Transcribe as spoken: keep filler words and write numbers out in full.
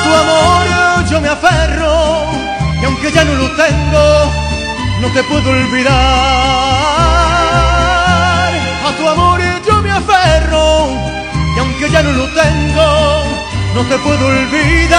tu amor yo me aferro, y aunque ya no lo tengo, no te puedo olvidar. A tu amor yo me aferro, y aunque ya no lo tengo, no te puedo olvidar.